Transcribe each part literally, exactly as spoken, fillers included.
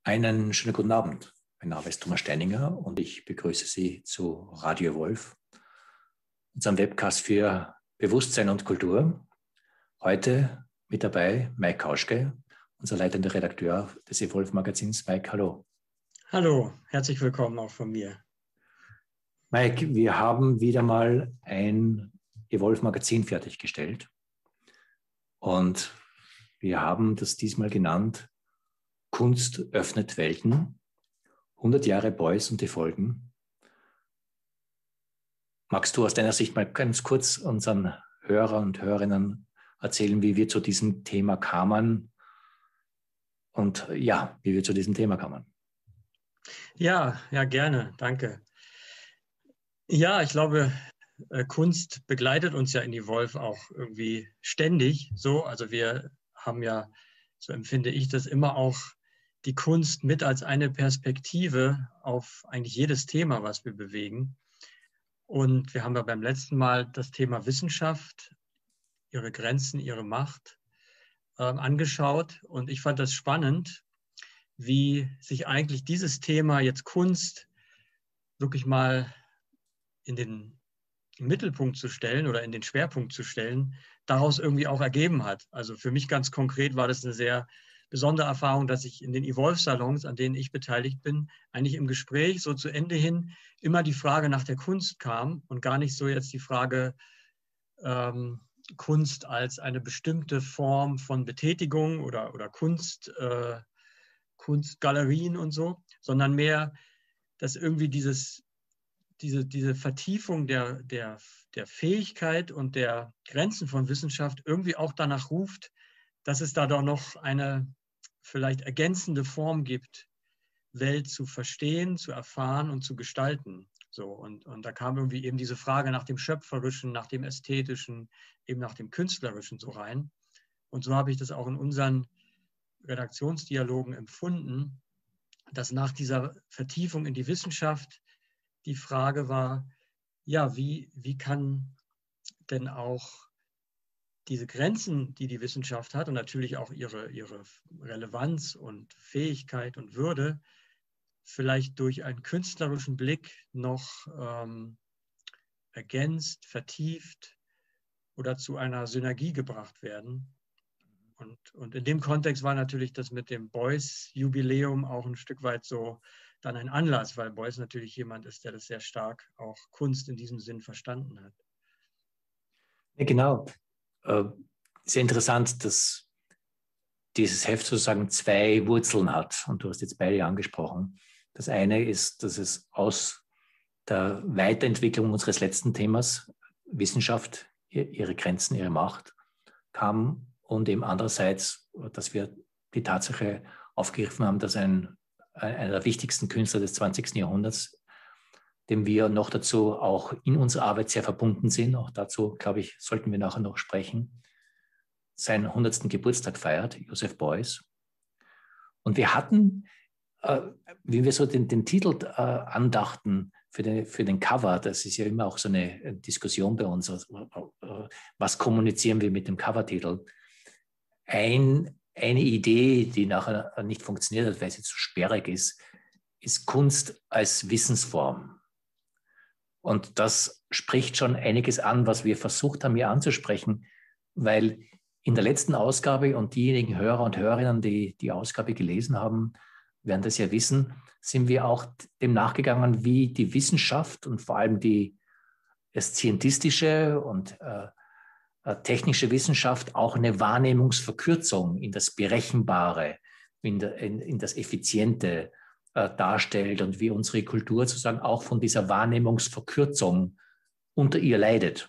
Einen schönen guten Abend. Mein Name ist Thomas Steininger und ich begrüße Sie zu Radio Evolve, unserem Webcast für Bewusstsein und Kultur. Heute mit dabei Mike Kauschke, unser leitender Redakteur des Evolve-Magazins. Mike, hallo. Hallo, herzlich willkommen auch von mir. Mike, wir haben wieder mal ein Evolve-Magazin fertiggestellt und wir haben das diesmal genannt Kunst öffnet Welten, hundert Jahre Beuys und die Folgen. Magst du aus deiner Sicht mal ganz kurz unseren Hörern und Hörerinnen erzählen, wie wir zu diesem Thema kamen und ja, wie wir zu diesem Thema kamen? Ja, ja, gerne, danke. Ja, ich glaube, Kunst begleitet uns ja in Evolve auch irgendwie ständig so. Also wir haben ja, so empfinde ich das, immer auch die Kunst mit als eine Perspektive auf eigentlich jedes Thema, was wir bewegen. Und wir haben ja beim letzten Mal das Thema Wissenschaft, ihre Grenzen, ihre Macht äh, angeschaut. Und ich fand das spannend, wie sich eigentlich dieses Thema jetzt Kunst wirklich mal in den Mittelpunkt zu stellen oder in den Schwerpunkt zu stellen, daraus irgendwie auch ergeben hat. Also für mich ganz konkret war das eine sehr besondere Erfahrung, dass ich in den Evolve-Salons, an denen ich beteiligt bin, eigentlich im Gespräch so zu Ende hin immer die Frage nach der Kunst kam und gar nicht so jetzt die Frage ähm, Kunst als eine bestimmte Form von Betätigung oder, oder Kunst, äh, Kunstgalerien und so, sondern mehr, dass irgendwie dieses, diese, diese Vertiefung der, der, der Fähigkeit und der Grenzen von Wissenschaft irgendwie auch danach ruft, dass es da doch noch eine vielleicht ergänzende Form gibt, Welt zu verstehen, zu erfahren und zu gestalten. So, und, und da kam irgendwie eben diese Frage nach dem Schöpferischen, nach dem Ästhetischen, eben nach dem Künstlerischen so rein. Und so habe ich das auch in unseren Redaktionsdialogen empfunden, dass nach dieser Vertiefung in die Wissenschaft die Frage war, ja, wie, wie kann denn auch diese Grenzen, die die Wissenschaft hat und natürlich auch ihre, ihre Relevanz und Fähigkeit und Würde, vielleicht durch einen künstlerischen Blick noch ähm, ergänzt, vertieft oder zu einer Synergie gebracht werden. Und, und in dem Kontext war natürlich das mit dem Beuys-Jubiläum auch ein Stück weit so dann ein Anlass, weil Beuys natürlich jemand ist, der das sehr stark auch Kunst in diesem Sinn verstanden hat. Ja, genau. Sehr interessant, dass dieses Heft sozusagen zwei Wurzeln hat. Und du hast jetzt beide angesprochen. Das eine ist, dass es aus der Weiterentwicklung unseres letzten Themas, Wissenschaft, ihre Grenzen, ihre Macht, kam. Und eben andererseits, dass wir die Tatsache aufgegriffen haben, dass ein, einer der wichtigsten Künstler des zwanzigsten Jahrhunderts, dem wir noch dazu auch in unserer Arbeit sehr verbunden sind, auch dazu, glaube ich, sollten wir nachher noch sprechen, seinen hundertsten Geburtstag feiert, Joseph Beuys. Und wir hatten, äh, wie wir so den, den Titel äh, andachten für den, für den Cover, das ist ja immer auch so eine Diskussion bei uns, also, äh, was kommunizieren wir mit dem Covertitel? Ein, eine Idee, die nachher nicht funktioniert hat, weil sie zu sperrig ist, ist Kunst als Wissensform. Und das spricht schon einiges an, was wir versucht haben, hier anzusprechen, weil in der letzten Ausgabe, und diejenigen Hörer und Hörerinnen, die die Ausgabe gelesen haben, werden das ja wissen, sind wir auch dem nachgegangen, wie die Wissenschaft und vor allem die scientistische und äh, technische Wissenschaft auch eine Wahrnehmungsverkürzung in das Berechenbare, in, der, in, in das Effiziente äh, darstellt und wie unsere Kultur sozusagen auch von dieser Wahrnehmungsverkürzung unter ihr leidet.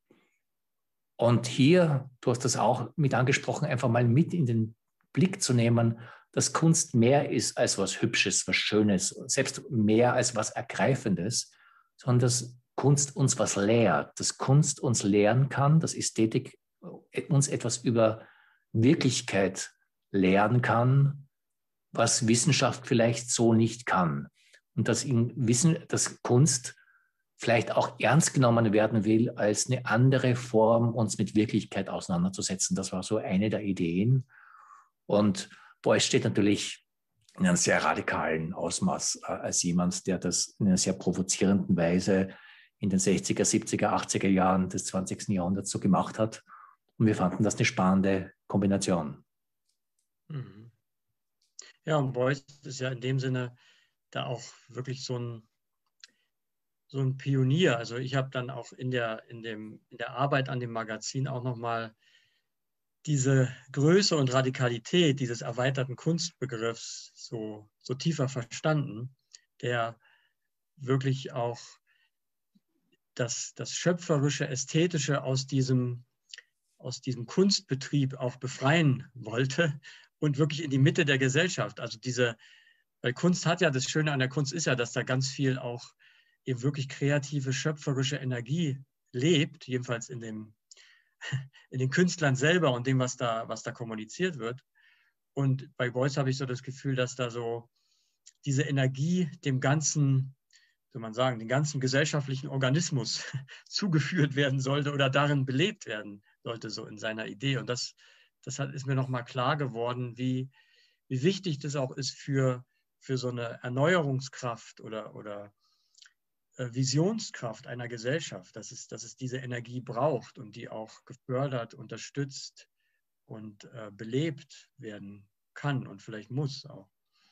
Und hier, du hast das auch mit angesprochen, einfach mal mit in den Blick zu nehmen, dass Kunst mehr ist als was Hübsches, was Schönes, selbst mehr als was Ergreifendes, sondern dass Kunst uns was lehrt, dass Kunst uns lehren kann, dass Ästhetik uns etwas über Wirklichkeit lehren kann, was Wissenschaft vielleicht so nicht kann. Und dass, in Wissen, dass Kunst vielleicht auch ernst genommen werden will als eine andere Form, uns mit Wirklichkeit auseinanderzusetzen. Das war so eine der Ideen. Und Beuys steht natürlich in einem sehr radikalen Ausmaß äh, als jemand, der das in einer sehr provozierenden Weise in den sechziger, siebziger, achtziger Jahren des zwanzigsten Jahrhunderts so gemacht hat. Und wir fanden das eine spannende Kombination. Mhm. Ja, und Beuys ist ja in dem Sinne da auch wirklich so ein, so ein Pionier. Also ich habe dann auch in der, in dem, in der Arbeit an dem Magazin auch nochmal diese Größe und Radikalität dieses erweiterten Kunstbegriffs so, so tiefer verstanden, der wirklich auch das, das schöpferische, ästhetische aus diesem, aus diesem Kunstbetrieb auch befreien wollte und wirklich in die Mitte der Gesellschaft. Also diese, weil Kunst hat ja, das Schöne an der Kunst ist ja, dass da ganz viel auch eben wirklich kreative, schöpferische Energie lebt, jedenfalls in dem in den Künstlern selber und dem, was da, was da kommuniziert wird. Und bei Beuys habe ich so das Gefühl, dass da so diese Energie dem ganzen, soll man sagen, den ganzen gesellschaftlichen Organismus zugeführt werden sollte oder darin belebt werden sollte, so in seiner Idee. Und das, das hat, ist mir nochmal klar geworden, wie, wie wichtig das auch ist für, für so eine Erneuerungskraft oder, oder Visionskraft einer Gesellschaft, dass es, dass es diese Energie braucht und die auch gefördert, unterstützt und äh, belebt werden kann und vielleicht muss auch.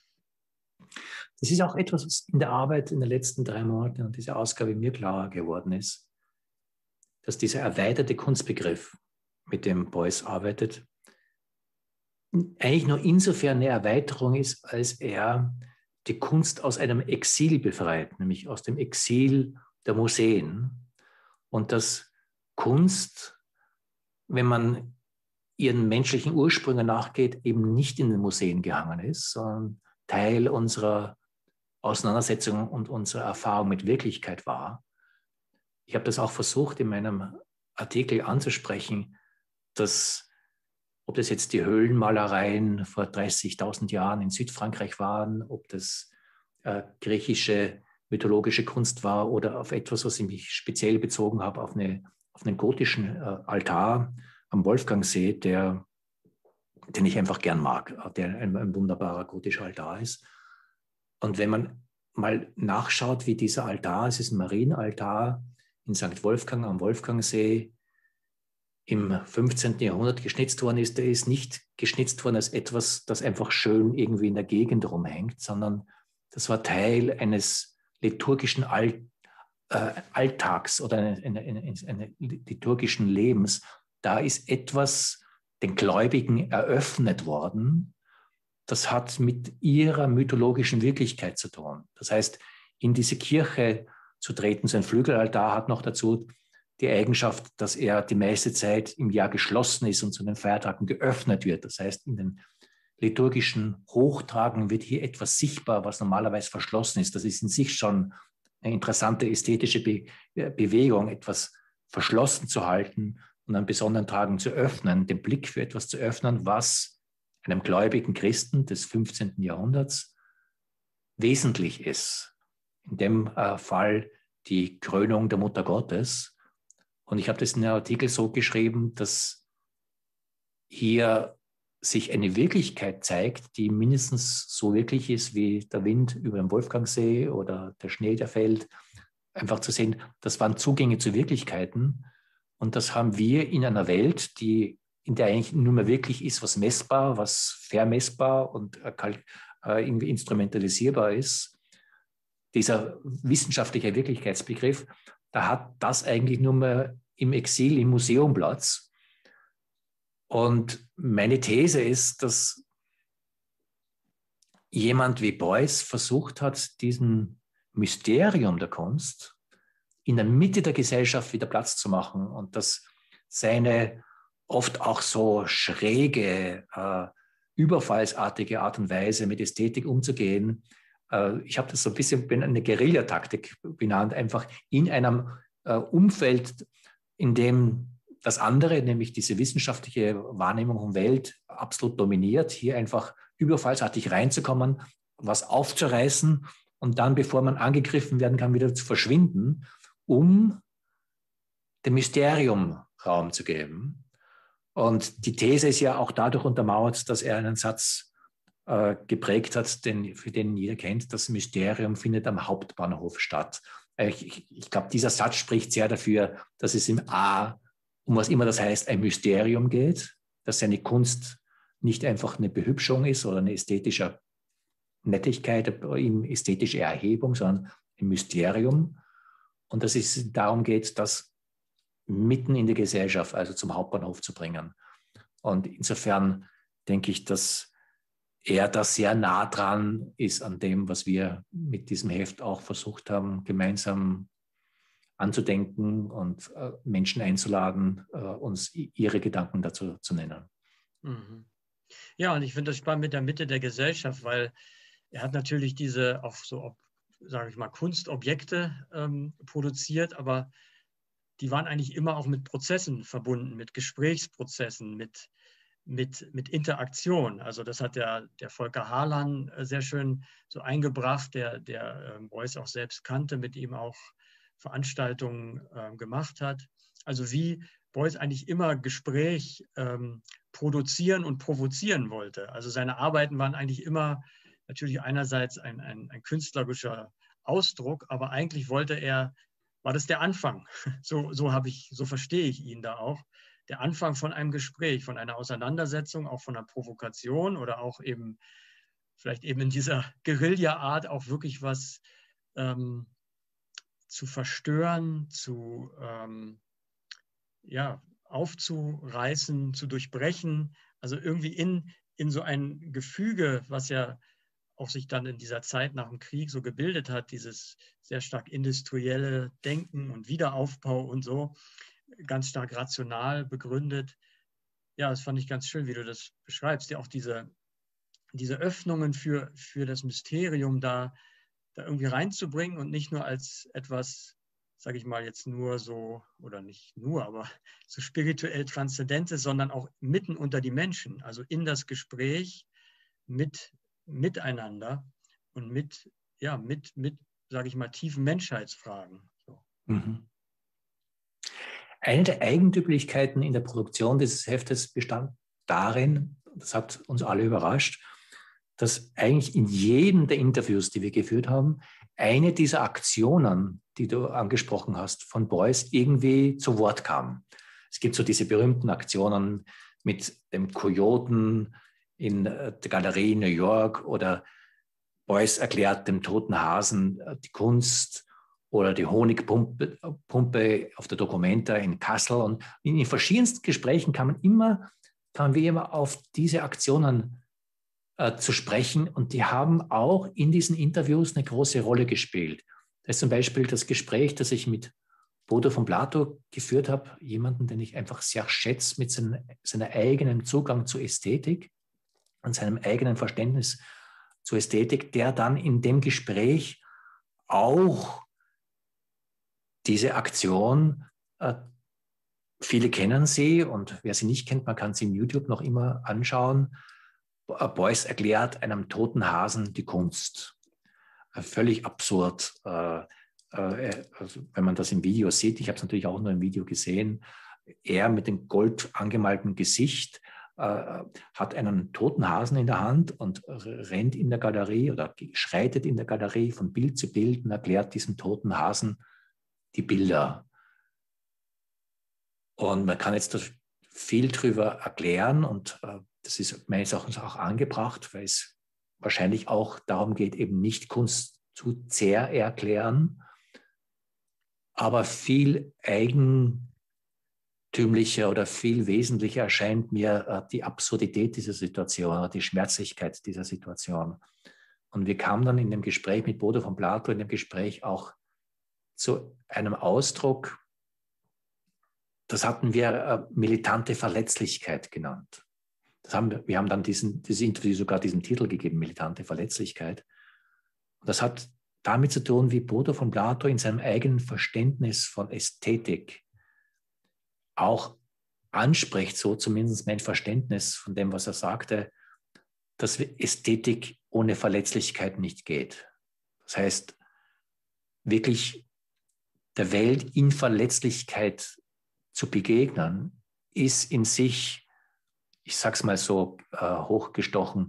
Das ist auch etwas, was in der Arbeit in den letzten drei Monaten und dieser Ausgabe mir klarer geworden ist, dass dieser erweiterte Kunstbegriff, mit dem Beuys arbeitet, eigentlich nur insofern eine Erweiterung ist, als er die Kunst aus einem Exil befreit, nämlich aus dem Exil der Museen. Und dass Kunst, wenn man ihren menschlichen Ursprüngen nachgeht, eben nicht in den Museen gehangen ist, sondern Teil unserer Auseinandersetzung und unserer Erfahrung mit Wirklichkeit war. Ich habe das auch versucht, in meinem Artikel anzusprechen, dass, ob das jetzt die Höhlenmalereien vor dreißigtausend Jahren in Südfrankreich waren, ob das äh, griechische mythologische Kunst war oder auf etwas, was ich mich speziell bezogen habe, auf, eine, auf einen gotischen äh, Altar am Wolfgangsee, der, den ich einfach gern mag, der ein, ein wunderbarer gotischer Altar ist. Und wenn man mal nachschaut, wie dieser Altar, es ist ein Marienaltar in Sankt Wolfgang am Wolfgangsee, im fünfzehnten Jahrhundert geschnitzt worden ist, der ist nicht geschnitzt worden als etwas, das einfach schön irgendwie in der Gegend rumhängt, sondern das war Teil eines liturgischen All, äh, Alltags oder eines eine, eine, eine liturgischen Lebens. Da ist etwas den Gläubigen eröffnet worden. Das hat mit ihrer mythologischen Wirklichkeit zu tun. Das heißt, in diese Kirche zu treten, sein Flügelaltar hat noch dazu die Eigenschaft, dass er die meiste Zeit im Jahr geschlossen ist und zu den Feiertagen geöffnet wird. Das heißt, in den liturgischen Hochtagen wird hier etwas sichtbar, was normalerweise verschlossen ist. Das ist in sich schon eine interessante ästhetische Be- Bewegung, etwas verschlossen zu halten und an besonderen Tagen zu öffnen, den Blick für etwas zu öffnen, was einem gläubigen Christen des fünfzehnten Jahrhunderts wesentlich ist. In dem äh, Fall die Krönung der Mutter Gottes. Und ich habe das in einem Artikel so geschrieben, dass hier sich eine Wirklichkeit zeigt, die mindestens so wirklich ist wie der Wind über dem Wolfgangsee oder der Schnee, der fällt. Einfach zu sehen, das waren Zugänge zu Wirklichkeiten. Und das haben wir in einer Welt, die, in der eigentlich nur mehr wirklich ist, was messbar, was vermessbar und äh, irgendwie instrumentalisierbar ist. Dieser wissenschaftliche Wirklichkeitsbegriff, da hat das eigentlich nur mehr im Exil, im Museum Platz. Und meine These ist, dass jemand wie Beuys versucht hat, diesem Mysterium der Kunst in der Mitte der Gesellschaft wieder Platz zu machen und dass seine oft auch so schräge, äh, überfallsartige Art und Weise mit Ästhetik umzugehen, ich habe das so ein bisschen eine Guerillataktik benannt, einfach in einem äh, Umfeld, in dem das andere, nämlich diese wissenschaftliche Wahrnehmung von Welt, absolut dominiert, hier einfach überfallsartig reinzukommen, was aufzureißen und dann, bevor man angegriffen werden kann, wieder zu verschwinden, um dem Mysterium Raum zu geben. Und die These ist ja auch dadurch untermauert, dass er einen Satz äh, geprägt hat, den, für den jeder kennt, das Mysterium findet am Hauptbahnhof statt. Ich, ich, ich glaube, dieser Satz spricht sehr dafür, dass es im A, um was immer das heißt, ein Mysterium geht, dass seine Kunst nicht einfach eine Behübschung ist oder eine ästhetische Nettigkeit, ästhetische Erhebung, sondern ein Mysterium. Und dass es darum geht, das mitten in die Gesellschaft, also zum Hauptbahnhof zu bringen. Und insofern denke ich, dass er da sehr nah dran ist an dem, was wir mit diesem Heft auch versucht haben, gemeinsam anzudenken und äh, Menschen einzuladen, äh, uns ihre Gedanken dazu zu nennen. Mhm. Ja, und ich finde das spannend mit der Mitte der Gesellschaft, weil er hat natürlich diese auch so, sage ich mal, Kunstobjekte ähm, produziert, aber die waren eigentlich immer auch mit Prozessen verbunden, mit Gesprächsprozessen, mit, mit, mit Interaktion. Also das hat der, der Volker Harlan sehr schön so eingebracht, der, der ähm, Beuys auch selbst kannte, mit ihm auch Veranstaltungen äh, gemacht hat. Also wie Beuys eigentlich immer Gespräch ähm, produzieren und provozieren wollte. Also seine Arbeiten waren eigentlich immer natürlich einerseits ein, ein, ein künstlerischer Ausdruck, aber eigentlich wollte er, war das der Anfang. So, so habe ich, so verstehe ich ihn da auch. Der Anfang von einem Gespräch, von einer Auseinandersetzung, auch von einer Provokation oder auch eben vielleicht eben in dieser Guerilla-Art auch wirklich was ähm, zu verstören, zu ähm, ja, aufzureißen, zu durchbrechen. Also irgendwie in, in so ein Gefüge, was ja auch sich dann in dieser Zeit nach dem Krieg so gebildet hat, dieses sehr stark industrielle Denken und Wiederaufbau und so, ganz stark rational begründet. Ja, das fand ich ganz schön, wie du das beschreibst, ja auch diese, diese Öffnungen für, für das Mysterium da, da irgendwie reinzubringen und nicht nur als etwas, sage ich mal jetzt nur so, oder nicht nur, aber so spirituell Transzendentes, sondern auch mitten unter die Menschen, also in das Gespräch mit miteinander und mit, ja, mit, mit, sage ich mal, tiefen Menschheitsfragen. So. Mhm. Eine der Eigentümlichkeiten in der Produktion dieses Heftes bestand darin, das hat uns alle überrascht, dass eigentlich in jedem der Interviews, die wir geführt haben, eine dieser Aktionen, die du angesprochen hast, von Beuys irgendwie zu Wort kam. Es gibt so diese berühmten Aktionen mit dem Kojoten in der Galerie in New York oder Beuys erklärt dem toten Hasen die Kunst oder die Honigpumpe Pumpe auf der Documenta in Kassel. Und in den verschiedensten Gesprächen kamen, immer, kamen wir immer auf diese Aktionen äh, zu sprechen. Und die haben auch in diesen Interviews eine große Rolle gespielt. Das ist zum Beispiel das Gespräch, das ich mit Bodo von Plato geführt habe, jemanden, den ich einfach sehr schätze mit seinem, seinem eigenen Zugang zur Ästhetik und seinem eigenen Verständnis zur Ästhetik, der dann in dem Gespräch auch diese Aktion, äh, viele kennen sie und wer sie nicht kennt, man kann sie in YouTube noch immer anschauen. Beuys erklärt einem toten Hasen die Kunst. Äh, völlig absurd, äh, äh, also wenn man das im Video sieht. Ich habe es natürlich auch nur im Video gesehen. Er mit dem gold angemalten Gesicht äh, hat einen toten Hasen in der Hand und rennt in der Galerie oder schreitet in der Galerie von Bild zu Bild und erklärt diesem toten Hasen die Bilder. Und man kann jetzt viel drüber erklären und äh, das ist meines Erachtens auch angebracht, weil es wahrscheinlich auch darum geht, eben nicht Kunst zu sehr erklären, aber viel eigentümlicher oder viel wesentlicher erscheint mir äh, die Absurdität dieser Situation oder die Schmerzlichkeit dieser Situation. Und wir kamen dann in dem Gespräch mit Bodo von Plato, in dem Gespräch auch zu einem Ausdruck, das hatten wir äh, militante Verletzlichkeit genannt. Das haben wir, wir haben dann diesen, dieses Interview sogar diesen Titel gegeben, militante Verletzlichkeit. Und das hat damit zu tun, wie Bodo von Plato in seinem eigenen Verständnis von Ästhetik auch anspricht, so zumindest mein Verständnis von dem, was er sagte, dass Ästhetik ohne Verletzlichkeit nicht geht. Das heißt, wirklich der Welt in Verletzlichkeit zu begegnen, ist in sich, ich sage es mal so äh, hochgestochen,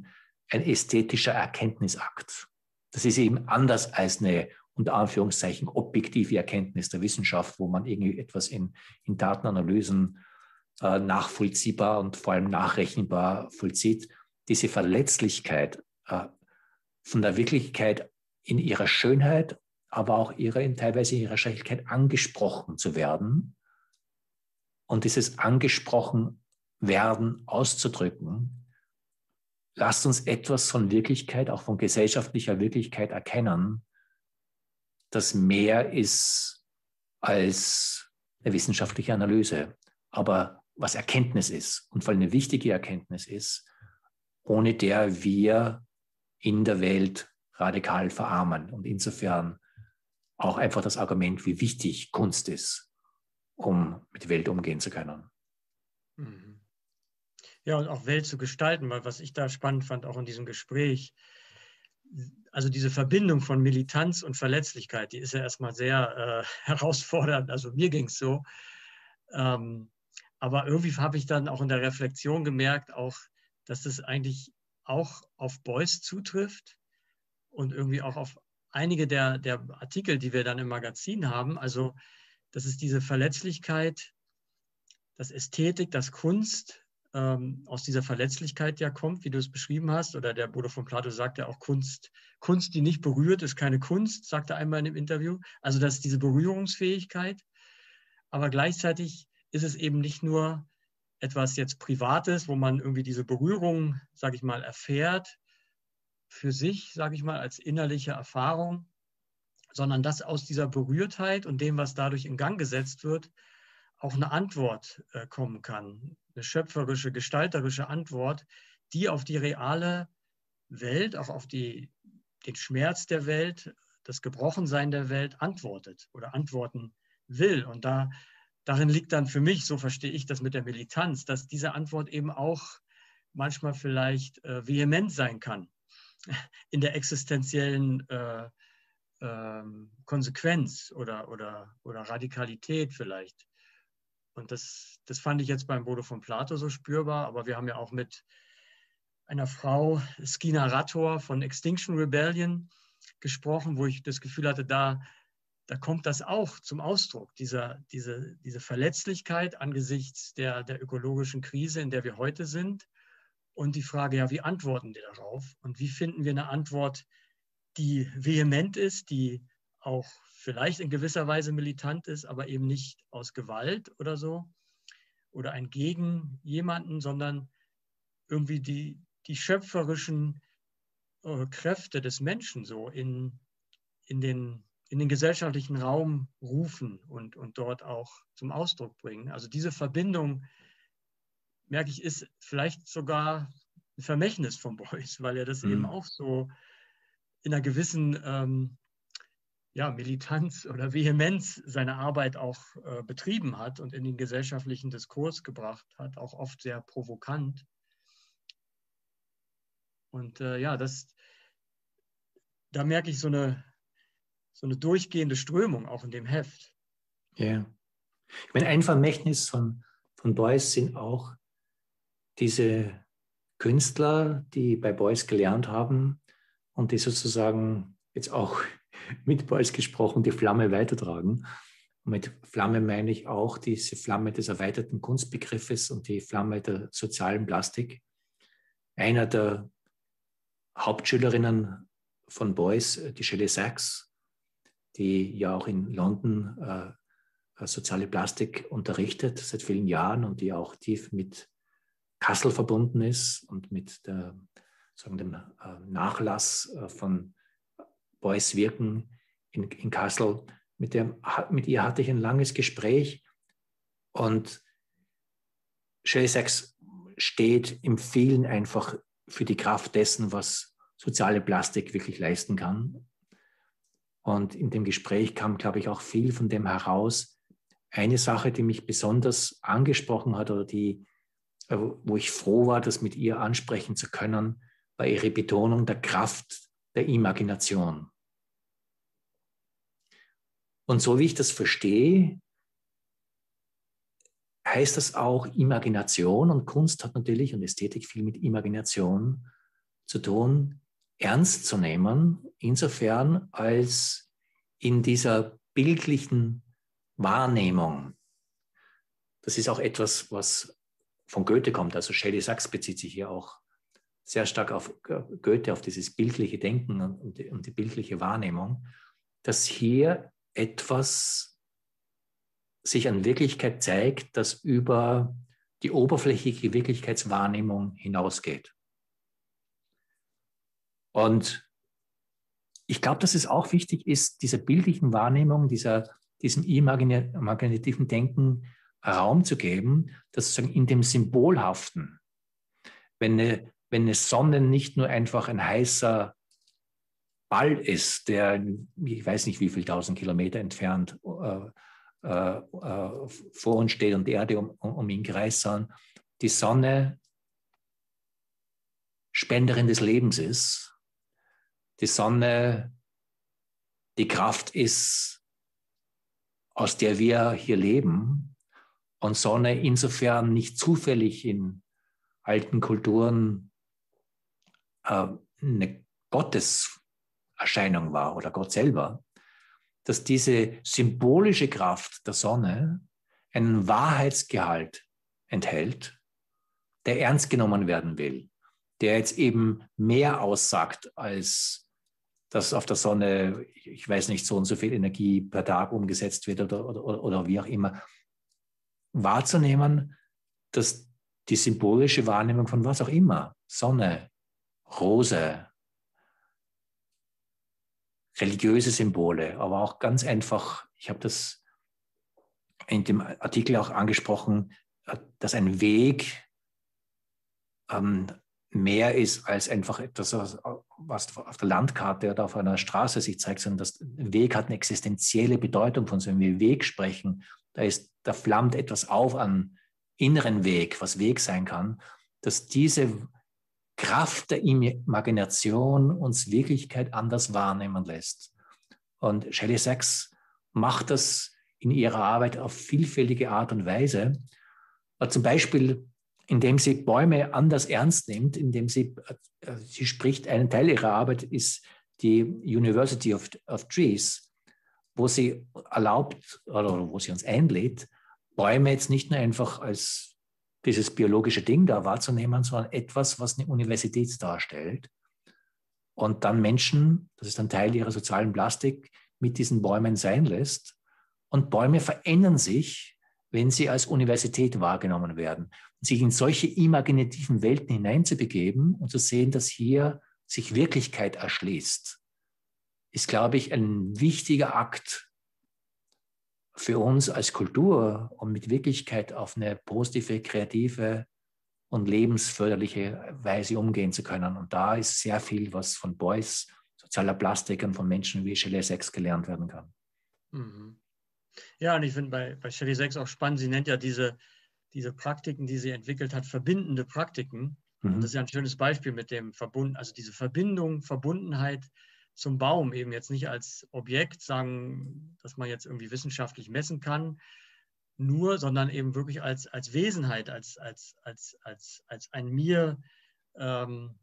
ein ästhetischer Erkenntnisakt. Das ist eben anders als eine, unter Anführungszeichen, objektive Erkenntnis der Wissenschaft, wo man irgendwie etwas in, in Datenanalysen äh, nachvollziehbar und vor allem nachrechenbar vollzieht. Diese Verletzlichkeit äh, von der Wirklichkeit in ihrer Schönheit, aber auch ihrer, in teilweise ihrer Schwierigkeit angesprochen zu werden und dieses angesprochen werden auszudrücken, lasst uns etwas von Wirklichkeit, auch von gesellschaftlicher Wirklichkeit erkennen, das mehr ist als eine wissenschaftliche Analyse, aber was Erkenntnis ist und vor allem eine wichtige Erkenntnis ist, ohne der wir in der Welt radikal verarmen und insofern auch einfach das Argument, wie wichtig Kunst ist, um mit der Welt umgehen zu können. Ja, und auch Welt zu gestalten, weil was ich da spannend fand, auch in diesem Gespräch, also diese Verbindung von Militanz und Verletzlichkeit, die ist ja erstmal sehr äh, herausfordernd, also mir ging es so. Ähm, aber irgendwie habe ich dann auch in der Reflexion gemerkt, auch, dass das eigentlich auch auf Beuys zutrifft und irgendwie auch auf einige der, der Artikel, die wir dann im Magazin haben. Also das ist diese Verletzlichkeit, dass Ästhetik, dass Kunst ähm, aus dieser Verletzlichkeit ja kommt, wie du es beschrieben hast. Oder der Bodo von Plato sagt ja auch, Kunst, Kunst, die nicht berührt, ist keine Kunst, sagt er einmal in dem Interview. Also das ist diese Berührungsfähigkeit. Aber gleichzeitig ist es eben nicht nur etwas jetzt Privates, wo man irgendwie diese Berührung, sage ich mal, erfährt, für sich, sage ich mal, als innerliche Erfahrung, sondern dass aus dieser Berührtheit und dem, was dadurch in Gang gesetzt wird, auch eine Antwort äh, kommen kann, eine schöpferische, gestalterische Antwort, die auf die reale Welt, auch auf die, den Schmerz der Welt, das Gebrochensein der Welt antwortet oder antworten will. Und da, darin liegt dann für mich, so verstehe ich das mit der Militanz, dass diese Antwort eben auch manchmal vielleicht äh, vehement sein kann in der existenziellen äh, äh, Konsequenz oder, oder, oder Radikalität vielleicht. Und das, das fand ich jetzt beim Bodo von Plato so spürbar, aber wir haben ja auch mit einer Frau, Skyna Rattor von Extinction Rebellion, gesprochen, wo ich das Gefühl hatte, da, da kommt das auch zum Ausdruck, dieser, diese, diese Verletzlichkeit angesichts der, der ökologischen Krise, in der wir heute sind. Und die Frage, ja, wie antworten wir darauf? Und wie finden wir eine Antwort, die vehement ist, die auch vielleicht in gewisser Weise militant ist, aber eben nicht aus Gewalt oder so oder ein gegen jemanden, sondern irgendwie die, die schöpferischen äh, Kräfte des Menschen so in, in, den, in den gesellschaftlichen Raum rufen und, und dort auch zum Ausdruck bringen. Also diese Verbindung, merke ich, ist vielleicht sogar ein Vermächtnis von Beuys, weil er das mhm. eben auch so in einer gewissen ähm, ja, Militanz oder Vehemenz seine Arbeit auch äh, betrieben hat und in den gesellschaftlichen Diskurs gebracht hat, auch oft sehr provokant. Und äh, ja, das, da merke ich so eine, so eine durchgehende Strömung auch in dem Heft. Ja. Ich meine, ein Vermächtnis von, von Beuys sind auch diese Künstler, die bei Beuys gelernt haben und die sozusagen jetzt auch mit Beuys gesprochen die Flamme weitertragen. Und mit Flamme meine ich auch diese Flamme des erweiterten Kunstbegriffes und die Flamme der sozialen Plastik. Einer der Hauptschülerinnen von Beuys, die Shelley Sachs, die ja auch in London äh, soziale Plastik unterrichtet seit vielen Jahren und die auch tief mit Kassel verbunden ist und mit der, sagen, dem äh, Nachlass äh, von Beuys Wirken in, in Kassel. Mit, der, mit ihr hatte ich ein langes Gespräch und Shelley Sachs steht im Vielen einfach für die Kraft dessen, was soziale Plastik wirklich leisten kann. Und in dem Gespräch kam, glaube ich, auch viel von dem heraus. Eine Sache, die mich besonders angesprochen hat oder die, wo ich froh war, das mit ihr ansprechen zu können, war ihre Betonung der Kraft der Imagination. Und so wie ich das verstehe, heißt das auch Imagination und Kunst hat natürlich und Ästhetik viel mit Imagination zu tun, ernst zu nehmen, insofern als in dieser bildlichen Wahrnehmung, das ist auch etwas, was von Goethe kommt, also Shelley Sachs bezieht sich hier auch sehr stark auf Goethe, auf dieses bildliche Denken und die, und die bildliche Wahrnehmung, dass hier etwas sich an Wirklichkeit zeigt, das über die oberflächliche Wirklichkeitswahrnehmung hinausgeht. Und ich glaube, dass es auch wichtig ist, dieser bildlichen Wahrnehmung, dieser, diesem imaginativen Denken Raum zu geben, dass sozusagen in dem Symbolhaften, wenn eine, wenn eine Sonne nicht nur einfach ein heißer Ball ist, der, ich weiß nicht wie viel tausend Kilometer entfernt äh, äh, äh, vor uns steht und die Erde um, um ihn kreist, sondern die Sonne Spenderin des Lebens ist, die Sonne die Kraft ist, aus der wir hier leben, und Sonne insofern nicht zufällig in alten Kulturen äh, eine Gotteserscheinung war oder Gott selber, dass diese symbolische Kraft der Sonne einen Wahrheitsgehalt enthält, der ernst genommen werden will, der jetzt eben mehr aussagt, als dass auf der Sonne, ich weiß nicht, so und so viel Energie per Tag umgesetzt wird oder, oder, oder wie auch immer, wahrzunehmen, dass die symbolische Wahrnehmung von was auch immer, Sonne, Rose, religiöse Symbole, aber auch ganz einfach, ich habe das in dem Artikel auch angesprochen, dass ein Weg ähm, mehr ist als einfach etwas, was auf der Landkarte oder auf einer Straße sich zeigt, sondern das Weg hat eine existenzielle Bedeutung. Von so einem wir Weg sprechen, da, ist, da flammt etwas auf an inneren Weg, was Weg sein kann, dass diese Kraft der Imagination uns Wirklichkeit anders wahrnehmen lässt. Und Shelley Sachs macht das in ihrer Arbeit auf vielfältige Art und Weise. Zum Beispiel, indem sie Bäume anders ernst nimmt, indem sie, sie spricht, ein Teil ihrer Arbeit ist die University of, of Trees, wo sie erlaubt oder wo sie uns einlädt, Bäume jetzt nicht nur einfach als dieses biologische Ding da wahrzunehmen, sondern etwas, was eine Universität darstellt. Und dann Menschen, das ist ein Teil ihrer sozialen Plastik, mit diesen Bäumen sein lässt. Und Bäume verändern sich, wenn sie als Universität wahrgenommen werden. Und sich in solche imaginativen Welten hineinzubegeben und zu sehen, dass hier sich Wirklichkeit erschließt, ist, glaube ich, ein wichtiger Akt für uns als Kultur, um mit Wirklichkeit auf eine positive, kreative und lebensförderliche Weise umgehen zu können. Und da ist sehr viel, was von Beuys, sozialer Plastik und von Menschen wie Shelley Sachs gelernt werden kann. Mhm. Ja, und ich finde bei, bei Shelley Sachs auch spannend, sie nennt ja diese, diese Praktiken, die sie entwickelt hat, verbindende Praktiken. Mhm. Und das ist ja ein schönes Beispiel mit dem Verbund, also diese Verbindung, Verbundenheit zum Baum, eben jetzt nicht als Objekt sagen, dass man jetzt irgendwie wissenschaftlich messen kann, nur, sondern eben wirklich als, als Wesenheit, als, als, als, als, als ein mir, ähm,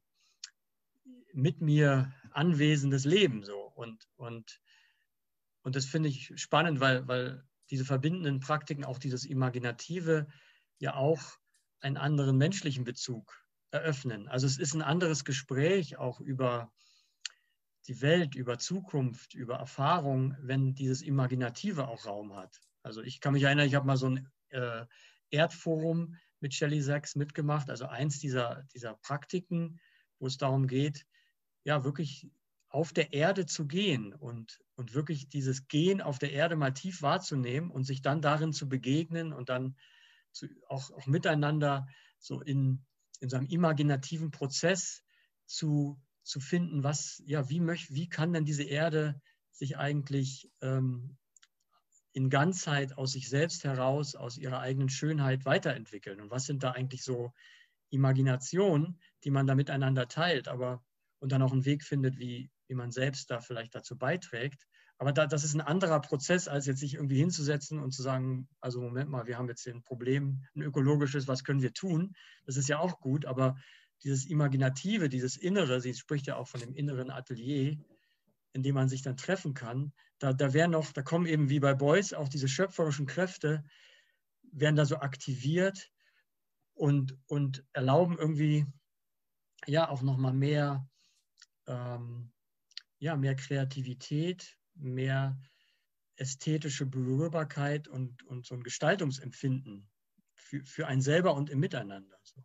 mit mir anwesendes Leben. So. Und, und, und das finde ich spannend, weil, weil diese verbindenden Praktiken, auch dieses Imaginative, ja auch einen anderen menschlichen Bezug eröffnen. Also es ist ein anderes Gespräch auch über die Welt, über Zukunft, über Erfahrung, wenn dieses Imaginative auch Raum hat. Also ich kann mich erinnern, ich habe mal so ein äh, Erdforum mit Shelley Sachs mitgemacht, also eins dieser, dieser Praktiken, wo es darum geht, ja wirklich auf der Erde zu gehen und, und wirklich dieses Gehen auf der Erde mal tief wahrzunehmen und sich dann darin zu begegnen und dann zu, auch, auch miteinander so in, in so einem imaginativen Prozess zu zu finden, was, ja, wie, möcht, wie kann denn diese Erde sich eigentlich ähm, in Ganzheit aus sich selbst heraus, aus ihrer eigenen Schönheit weiterentwickeln? Und was sind da eigentlich so Imaginationen, die man da miteinander teilt, aber und dann auch einen Weg findet, wie, wie man selbst da vielleicht dazu beiträgt. Aber da, das ist ein anderer Prozess, als jetzt sich irgendwie hinzusetzen und zu sagen, also Moment mal, wir haben jetzt hier ein Problem, ein ökologisches, was können wir tun? Das ist ja auch gut, aber dieses Imaginative, dieses Innere, sie spricht ja auch von dem inneren Atelier, in dem man sich dann treffen kann, da, da wären noch, da kommen eben wie bei Beuys auch diese schöpferischen Kräfte, werden da so aktiviert und, und erlauben irgendwie ja auch nochmal mehr, ähm, ja, mehr Kreativität, mehr ästhetische Berührbarkeit und, und so ein Gestaltungsempfinden für, für einen selber und im Miteinander. So.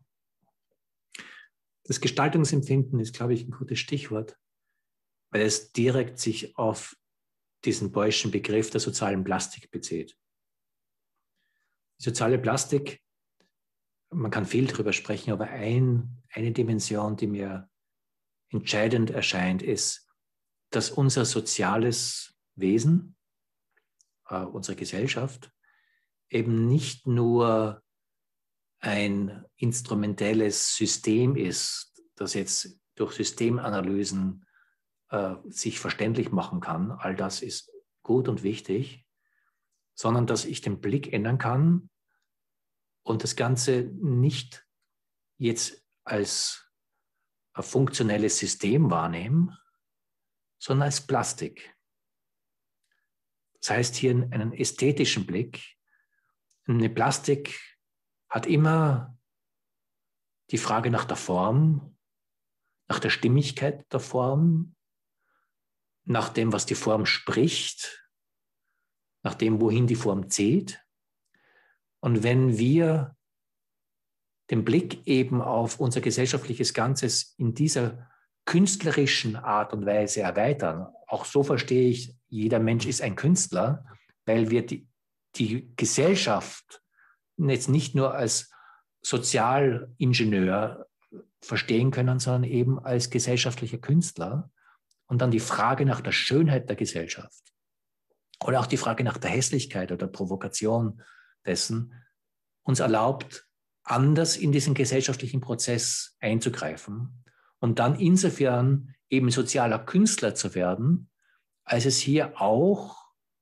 Das Gestaltungsempfinden ist, glaube ich, ein gutes Stichwort, weil es direkt sich auf diesen Beuysschen Begriff der sozialen Plastik bezieht. Die soziale Plastik, man kann viel darüber sprechen, aber ein, eine Dimension, die mir entscheidend erscheint, ist, dass unser soziales Wesen, äh, unsere Gesellschaft, eben nicht nur ein instrumentelles System ist, das jetzt durch Systemanalysen äh, sich verständlich machen kann. All das ist gut und wichtig, sondern dass ich den Blick ändern kann und das Ganze nicht jetzt als ein funktionelles System wahrnehme, sondern als Plastik. Das heißt hier einen ästhetischen Blick. Eine Plastik hat immer die Frage nach der Form, nach der Stimmigkeit der Form, nach dem, was die Form spricht, nach dem, wohin die Form zieht. Und wenn wir den Blick eben auf unser gesellschaftliches Ganzes in dieser künstlerischen Art und Weise erweitern, auch so verstehe ich, jeder Mensch ist ein Künstler, weil wir die, die Gesellschaft jetzt nicht nur als Sozialingenieur verstehen können, sondern eben als gesellschaftlicher Künstler. Und dann die Frage nach der Schönheit der Gesellschaft oder auch die Frage nach der Hässlichkeit oder Provokation dessen uns erlaubt, anders in diesen gesellschaftlichen Prozess einzugreifen und dann insofern eben sozialer Künstler zu werden, als es hier auch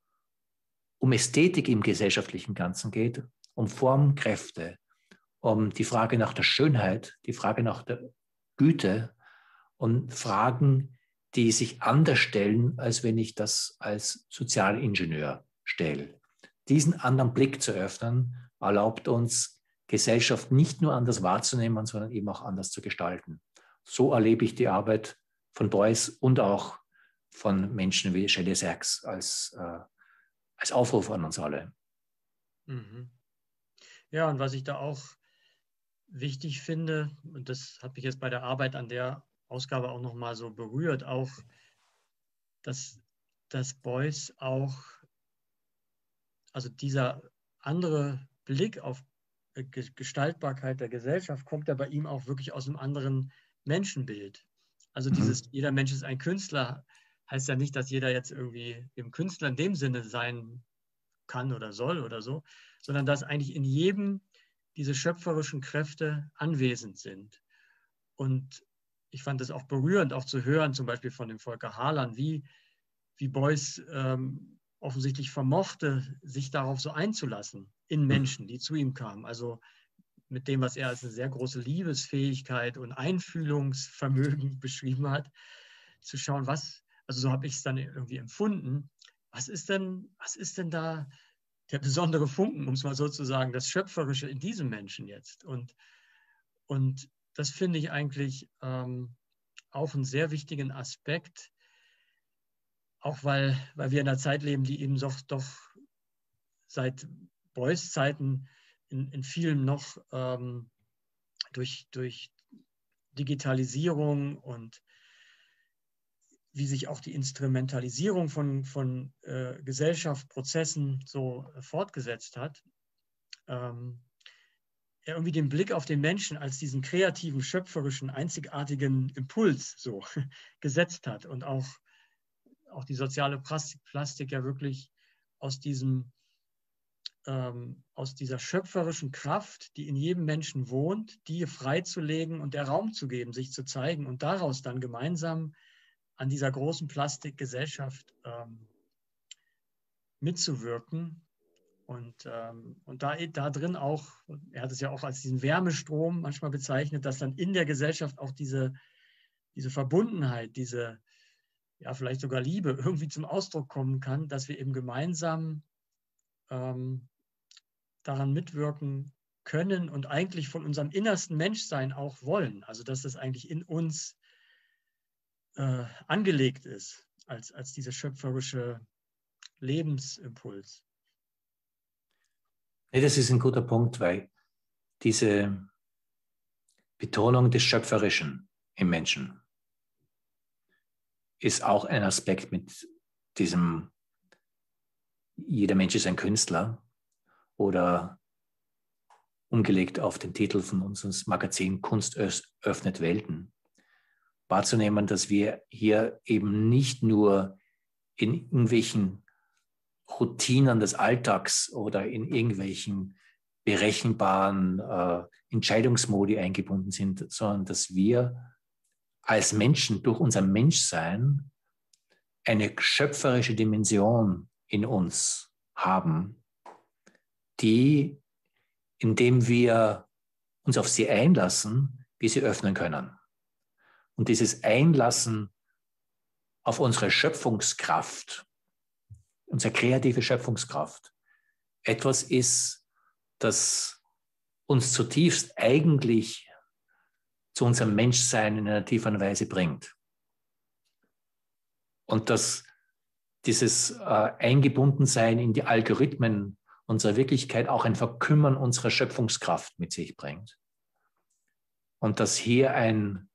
um Ästhetik im gesellschaftlichen Ganzen geht, um Formkräfte, um die Frage nach der Schönheit, die Frage nach der Güte und Fragen, die sich anders stellen, als wenn ich das als Sozialingenieur stelle. Diesen anderen Blick zu öffnen, erlaubt uns, Gesellschaft nicht nur anders wahrzunehmen, sondern eben auch anders zu gestalten. So erlebe ich die Arbeit von Beuys und auch von Menschen wie Shelley Sachs als, äh, als Aufruf an uns alle. Mhm. Ja, und was ich da auch wichtig finde, und das hat mich jetzt bei der Arbeit an der Ausgabe auch nochmal so berührt, auch, dass, dass Beuys auch, also dieser andere Blick auf Gestaltbarkeit der Gesellschaft kommt ja bei ihm auch wirklich aus einem anderen Menschenbild. Also dieses, mhm. jeder Mensch ist ein Künstler, heißt ja nicht, dass jeder jetzt irgendwie im Künstler in dem Sinne sein kann oder soll oder so, sondern dass eigentlich in jedem diese schöpferischen Kräfte anwesend sind. Und ich fand es auch berührend, auch zu hören, zum Beispiel von dem Volker Harlan, wie, wie Beuys ähm, offensichtlich vermochte, sich darauf so einzulassen, in Menschen, die zu ihm kamen. Also mit dem, was er als eine sehr große Liebesfähigkeit und Einfühlungsvermögen beschrieben hat, zu schauen, was, also so habe ich es dann irgendwie empfunden, was ist denn, was ist denn da der besondere Funken, um es mal so zu sagen, das Schöpferische in diesem Menschen jetzt. Und, und das finde ich eigentlich ähm, auch einen sehr wichtigen Aspekt, auch weil, weil wir in einer Zeit leben, die eben doch, doch seit Beuys Zeiten in, in vielen noch ähm, durch, durch Digitalisierung und wie sich auch die Instrumentalisierung von, von äh, Gesellschaft, Prozessen so äh, fortgesetzt hat, ähm, er irgendwie den Blick auf den Menschen als diesen kreativen, schöpferischen, einzigartigen Impuls so gesetzt hat und auch, auch die soziale Plastik, Plastik ja wirklich aus diesem ähm, aus dieser schöpferischen Kraft, die in jedem Menschen wohnt, die freizulegen und der Raum zu geben, sich zu zeigen und daraus dann gemeinsam an dieser großen Plastikgesellschaft ähm, mitzuwirken Und, ähm, und da, da drin auch, er hat es ja auch als diesen Wärmestrom manchmal bezeichnet, dass dann in der Gesellschaft auch diese, diese Verbundenheit, diese, ja, vielleicht sogar Liebe irgendwie zum Ausdruck kommen kann, dass wir eben gemeinsam ähm, daran mitwirken können und eigentlich von unserem innersten Menschsein auch wollen. Also dass das eigentlich in uns äh, angelegt ist, als, als dieser schöpferische Lebensimpuls. Nee, das ist ein guter Punkt, weil diese Betonung des Schöpferischen im Menschen ist auch ein Aspekt mit diesem, jeder Mensch ist ein Künstler, oder umgelegt auf den Titel von unserem Magazin Kunst öffnet Welten, wahrzunehmen, dass wir hier eben nicht nur in irgendwelchen Routinen des Alltags oder in irgendwelchen berechenbaren äh, Entscheidungsmodi eingebunden sind, sondern dass wir als Menschen durch unser Menschsein eine schöpferische Dimension in uns haben, die, indem wir uns auf sie einlassen, wir sie öffnen können. Und dieses Einlassen auf unsere Schöpfungskraft, unsere kreative Schöpfungskraft, etwas ist, das uns zutiefst eigentlich zu unserem Menschsein in einer tieferen Weise bringt. Und dass dieses äh, Eingebundensein in die Algorithmen unserer Wirklichkeit auch ein Verkümmern unserer Schöpfungskraft mit sich bringt. Und dass hier ein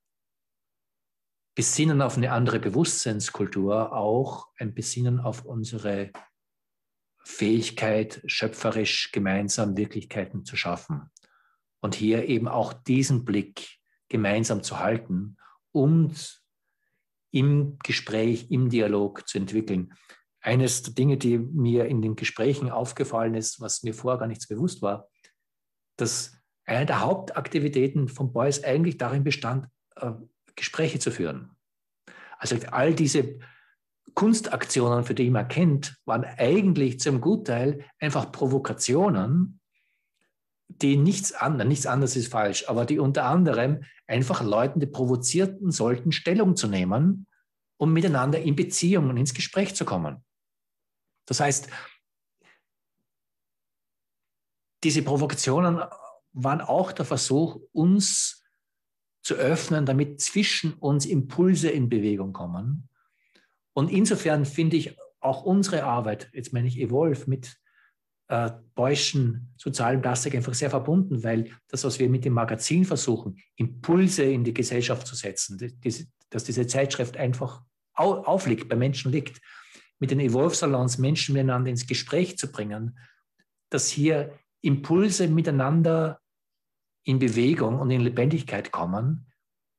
Besinnen auf eine andere Bewusstseinskultur auch ein Besinnen auf unsere Fähigkeit, schöpferisch gemeinsam Wirklichkeiten zu schaffen. Und hier eben auch diesen Blick gemeinsam zu halten und im Gespräch, im Dialog zu entwickeln. Eines der Dinge, die mir in den Gesprächen aufgefallen ist, was mir vorher gar nichts bewusst war, dass eine der Hauptaktivitäten von Beuys eigentlich darin bestand, äh, Gespräche zu führen. Also all diese Kunstaktionen, für die man kennt, waren eigentlich zum Gutteil einfach Provokationen, die nichts anderes, nichts anderes ist falsch, aber die unter anderem einfach Leuten, die provozierten sollten, Stellung zu nehmen, um miteinander in Beziehung und ins Gespräch zu kommen. Das heißt, diese Provokationen waren auch der Versuch, uns zu öffnen, damit zwischen uns Impulse in Bewegung kommen. Und insofern finde ich auch unsere Arbeit, jetzt meine ich Evolve, mit äh, Beuysschen sozialen Plastik einfach sehr verbunden, weil das, was wir mit dem Magazin versuchen, Impulse in die Gesellschaft zu setzen, die, dass diese Zeitschrift einfach au, aufliegt, bei Menschen liegt, mit den Evolve-Salons Menschen miteinander ins Gespräch zu bringen, dass hier Impulse miteinander in Bewegung und in Lebendigkeit kommen,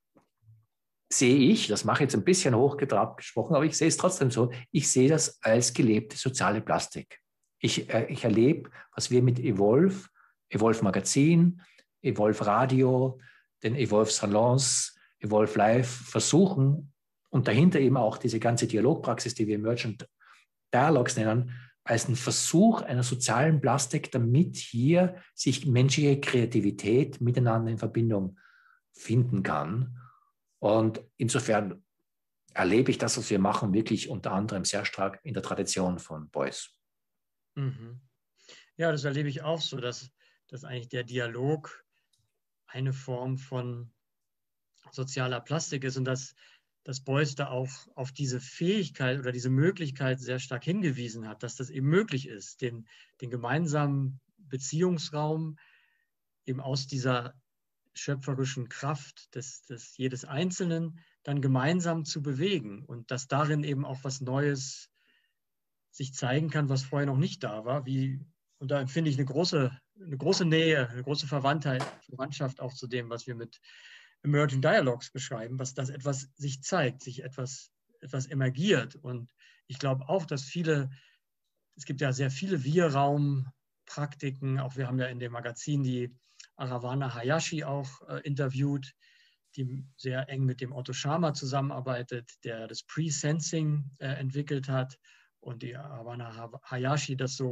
sehe ich, das mache ich jetzt ein bisschen hochgetrabt gesprochen, aber ich sehe es trotzdem so, ich sehe das als gelebte soziale Plastik. Ich, äh, ich erlebe, was wir mit Evolve, Evolve Magazin, Evolve Radio, den Evolve Salons, Evolve Live versuchen und dahinter eben auch diese ganze Dialogpraxis, die wir Emergent Dialogues nennen, als einen Versuch einer sozialen Plastik, damit hier sich menschliche Kreativität miteinander in Verbindung finden kann. Und insofern erlebe ich das, was wir machen, wirklich unter anderem sehr stark in der Tradition von Beuys. Mhm. Ja, das erlebe ich auch so, dass, dass eigentlich der Dialog eine Form von sozialer Plastik ist und dass, dass Beuys da auch auf diese Fähigkeit oder diese Möglichkeit sehr stark hingewiesen hat, dass das eben möglich ist, den, den gemeinsamen Beziehungsraum eben aus dieser schöpferischen Kraft des, des jedes Einzelnen dann gemeinsam zu bewegen und dass darin eben auch was Neues sich zeigen kann, was vorher noch nicht da war. Wie, und da empfinde ich eine große, eine große Nähe, eine große Verwandtheit, Verwandtschaft auch zu dem, was wir mit Emergent Dialogues beschreiben, was das etwas sich zeigt, sich etwas, etwas emergiert. Und ich glaube auch, dass viele, es gibt ja sehr viele Wir-Raum-Praktiken, auch wir haben ja in dem Magazin die Aravana Hayashi auch äh, interviewt, die sehr eng mit dem Otto Scharmer zusammenarbeitet, der das Pre-Sensing äh, entwickelt hat und die Aravana Hayashi das so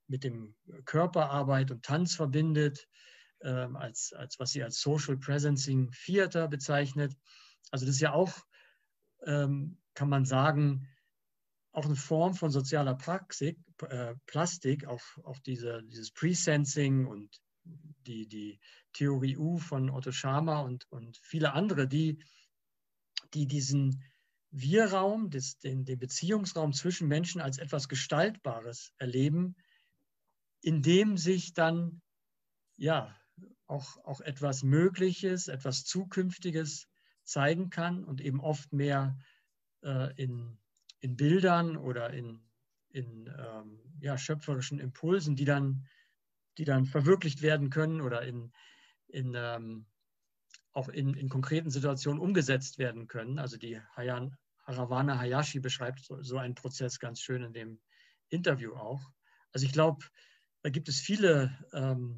mit dem Körperarbeit und Tanz verbindet, ähm, als, als was sie als Social Presencing Theater bezeichnet. Also das ist ja auch, ähm, kann man sagen, auch eine Form von sozialer Praxis, äh, Plastik, auch, auch diese, dieses Presensing und die, die Theorie U von Otto Scharmer und, und viele andere, die, die diesen Wir-Raum, des, den, den Beziehungsraum zwischen Menschen als etwas Gestaltbares erleben, in dem sich dann ja auch, auch etwas Mögliches, etwas Zukünftiges zeigen kann und eben oft mehr äh, in, in Bildern oder in, in ähm, ja, schöpferischen Impulsen, die dann, die dann verwirklicht werden können oder in, in, ähm, auch in, in konkreten Situationen umgesetzt werden können. Also die Hayan, Haravana Hayashi beschreibt so, so einen Prozess ganz schön in dem Interview auch. Also ich glaube, da gibt es viele ähm,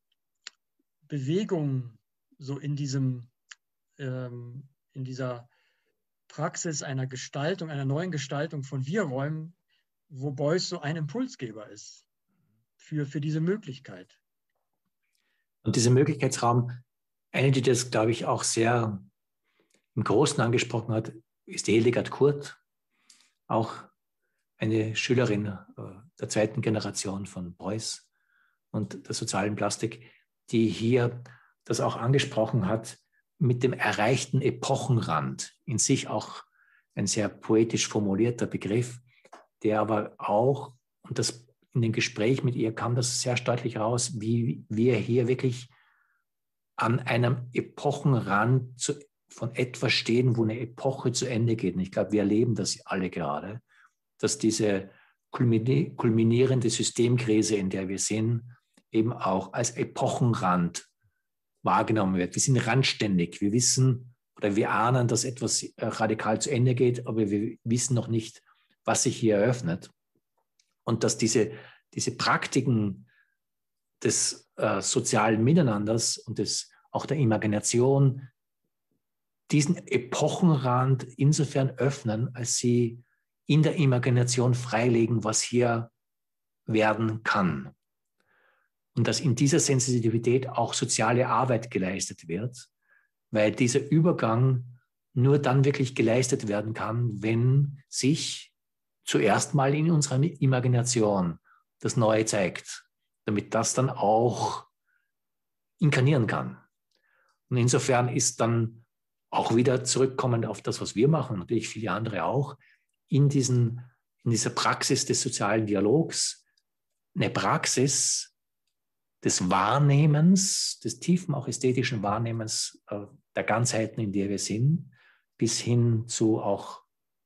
Bewegungen so in diesem, ähm, in dieser Praxis einer Gestaltung, einer neuen Gestaltung von Wir-Räumen, wo Beuys so ein Impulsgeber ist für, für diese Möglichkeit. Und dieser Möglichkeitsraum, eine, die das, glaube ich, auch sehr im Großen angesprochen hat, ist die Hildegard Kurt, auch eine Schülerin äh, der zweiten Generation von Beuys und der sozialen Plastik, die hier das auch angesprochen hat mit dem erreichten Epochenrand, in sich auch ein sehr poetisch formulierter Begriff, der aber auch, und das in dem Gespräch mit ihr kam das sehr deutlich raus, wie wir hier wirklich an einem Epochenrand zu, von etwas stehen, wo eine Epoche zu Ende geht. Und ich glaube, wir erleben das alle gerade, dass diese kulminierende Systemkrise, in der wir sind, eben auch als Epochenrand wahrgenommen wird. Wir sind randständig. Wir wissen oder wir ahnen, dass etwas radikal zu Ende geht, aber wir wissen noch nicht, was sich hier eröffnet. Und dass diese, diese Praktiken des äh, sozialen Miteinanders und des, auch der Imagination diesen Epochenrand insofern öffnen, als sie in der Imagination freilegen, was hier werden kann. Und dass in dieser Sensitivität auch soziale Arbeit geleistet wird, weil dieser Übergang nur dann wirklich geleistet werden kann, wenn sich zuerst mal in unserer Imagination das Neue zeigt, damit das dann auch inkarnieren kann. Und insofern ist dann auch wieder zurückkommend auf das, was wir machen, natürlich viele andere auch, in, diesen, in dieser Praxis des sozialen Dialogs, eine Praxis des Wahrnehmens, des tiefen, auch ästhetischen Wahrnehmens äh, der Ganzheiten, in der wir sind, bis hin zu auch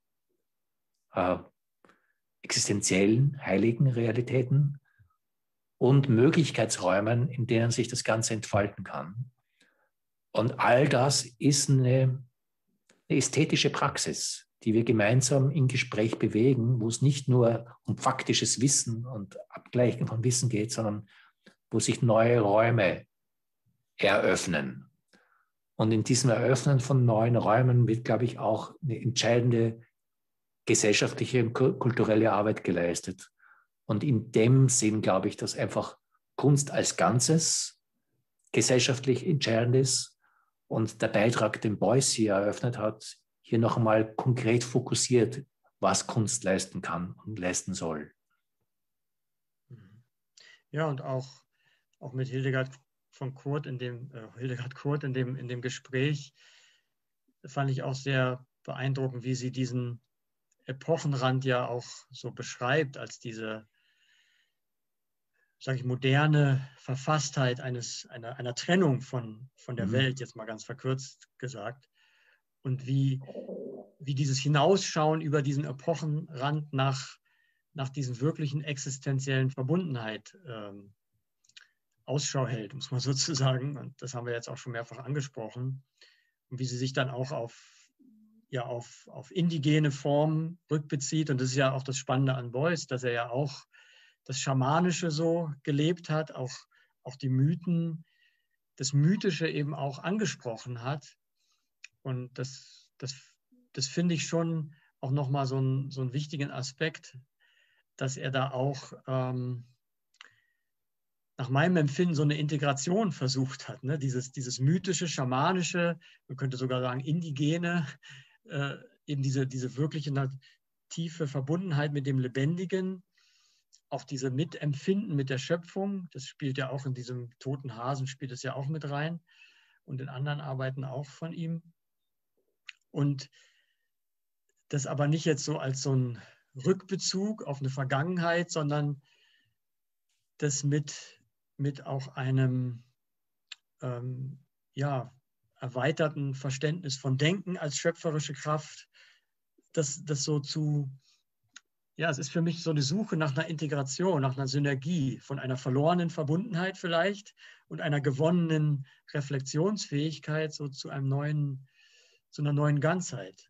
äh, existenziellen, heiligen Realitäten und Möglichkeitsräumen, in denen sich das Ganze entfalten kann. Und all das ist eine, eine ästhetische Praxis, die wir gemeinsam im Gespräch bewegen, wo es nicht nur um faktisches Wissen und Abgleichen von Wissen geht, sondern wo sich neue Räume eröffnen. Und in diesem Eröffnen von neuen Räumen wird, glaube ich, auch eine entscheidende gesellschaftliche und kulturelle Arbeit geleistet. Und in dem Sinn glaube ich, dass einfach Kunst als Ganzes gesellschaftlich entscheidend ist und der Beitrag, den Beuys hier eröffnet hat, hier noch einmal konkret fokussiert, was Kunst leisten kann und leisten soll. Ja, und auch, auch mit Hildegard von Kurt in dem, äh, Hildegard Kurt in dem, in dem Gespräch fand ich auch sehr beeindruckend, wie sie diesen Epochenrand ja auch so beschreibt, als diese, sage ich, moderne Verfasstheit eines, einer, einer Trennung von, von der mhm. Welt, jetzt mal ganz verkürzt gesagt. Und wie, wie dieses Hinausschauen über diesen Epochenrand nach, nach diesen wirklichen existenziellen Verbundenheit ähm, Ausschau hält, muss man sozusagen. Und das haben wir jetzt auch schon mehrfach angesprochen. Und wie sie sich dann auch auf ja auf, auf indigene Formen rückbezieht. Und das ist ja auch das Spannende an Beuys, dass er ja auch das Schamanische so gelebt hat, auch, auch die Mythen, das Mythische eben auch angesprochen hat. Und das, das, das finde ich schon auch nochmal so, ein, so einen wichtigen Aspekt, dass er da auch ähm, nach meinem Empfinden so eine Integration versucht hat. Ne? Dieses, dieses mythische, schamanische, man könnte sogar sagen indigene, äh, eben diese, diese wirkliche tiefe Verbundenheit mit dem Lebendigen, auch diese Mitempfinden mit der Schöpfung, das spielt ja auch in diesem Toten Hasen, spielt es ja auch mit rein und in anderen Arbeiten auch von ihm. Und das aber nicht jetzt so als so ein Rückbezug auf eine Vergangenheit, sondern das mit, mit auch einem ähm, ja, erweiterten Verständnis von Denken als schöpferische Kraft, das, das so zu, ja, es ist für mich so eine Suche nach einer Integration, nach einer Synergie von einer verlorenen Verbundenheit vielleicht und einer gewonnenen Reflexionsfähigkeit so zu einem neuen, zu einer neuen Ganzheit.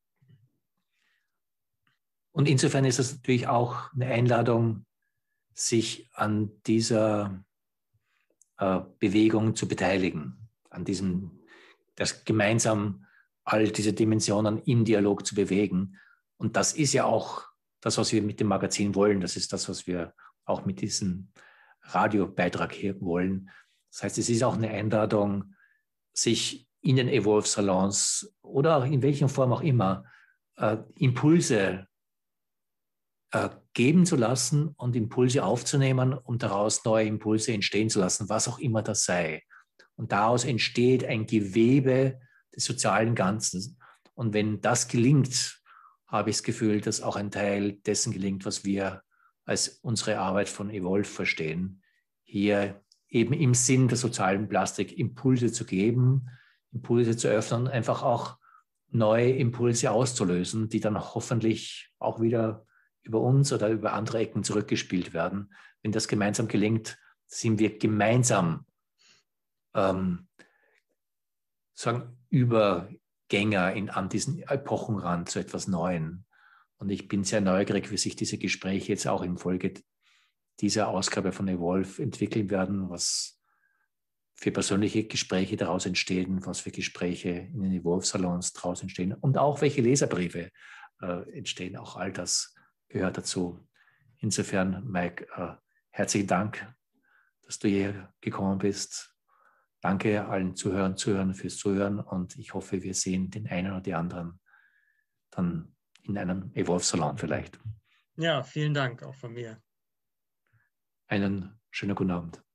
Und insofern ist es natürlich auch eine Einladung, sich an dieser äh, Bewegung zu beteiligen, an diesem, das gemeinsam all diese Dimensionen im Dialog zu bewegen. Und das ist ja auch das, was wir mit dem Magazin wollen. Das ist das, was wir auch mit diesem Radiobeitrag hier wollen. Das heißt, es ist auch eine Einladung, sich in den Evolve-Salons oder auch in welcher Form auch immer äh, Impulse äh, geben zu lassen und Impulse aufzunehmen und daraus neue Impulse entstehen zu lassen, was auch immer das sei. Und daraus entsteht ein Gewebe des sozialen Ganzen. Und wenn das gelingt, habe ich das Gefühl, dass auch ein Teil dessen gelingt, was wir als unsere Arbeit von Evolve verstehen, hier eben im Sinn der sozialen Plastik Impulse zu geben, Impulse zu öffnen, einfach auch neue Impulse auszulösen, die dann hoffentlich auch wieder über uns oder über andere Ecken zurückgespielt werden. Wenn das gemeinsam gelingt, sind wir gemeinsam ähm, sagen, Übergänger in, an diesen Epochenrand zu etwas Neuem. Und ich bin sehr neugierig, wie sich diese Gespräche jetzt auch in Folge dieser Ausgabe von Evolve entwickeln werden, was für persönliche Gespräche daraus entstehen, was für Gespräche in den Evolve-Salons daraus entstehen und auch welche Leserbriefe äh, entstehen. Auch all das gehört dazu. Insofern, Mike, äh, herzlichen Dank, dass du hier gekommen bist. Danke allen Zuhörern, Zuhörern fürs Zuhören und ich hoffe, wir sehen den einen oder die anderen dann in einem Evolve-Salon vielleicht. Ja, vielen Dank auch von mir. Einen schönen guten Abend.